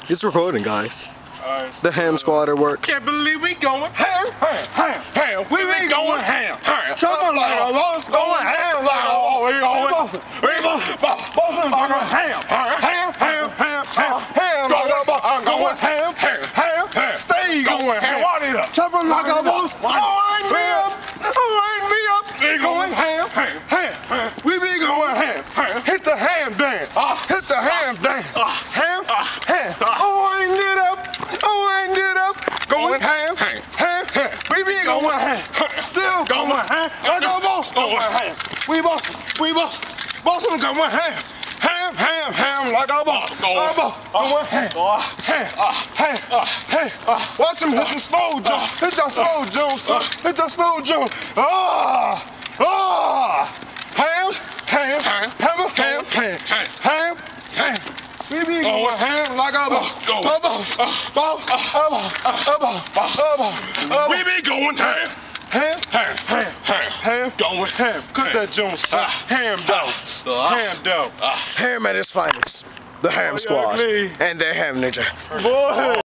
It's recording, guys. Alright, The ham squad at work. can't believe we going ham, ham, ham, ham. We be going ham, ham. Something like a lost going ham, like oh, we going like a ham, ham, ham, ham, ham, ham. I'm going ham, ham, ham, ham. Stay going ham. What is it? Something like a boss. Wind me up. We going ham, ham, ham. We be going ham, ham. Hit the ham dance. Hit the ham dance. Ham, ham. Wind it up. Going ham, ham, ham, ham. We be going ham. Still going ham. Like a boss going ham. We boss going ham. Ham, ham, ham, like a boss. Going ham. Ham. Watch him hit the slow jump. Hit that slow jump, son. Hit that slow jump. Ham, ham, ham, ham, ham, ham, ham. We be going ham like a boss. We be going ham. Ham, going ham. Cut that joint, son. Ham down. Ham at its finest. The ham squad. And their ham ninja. Boy.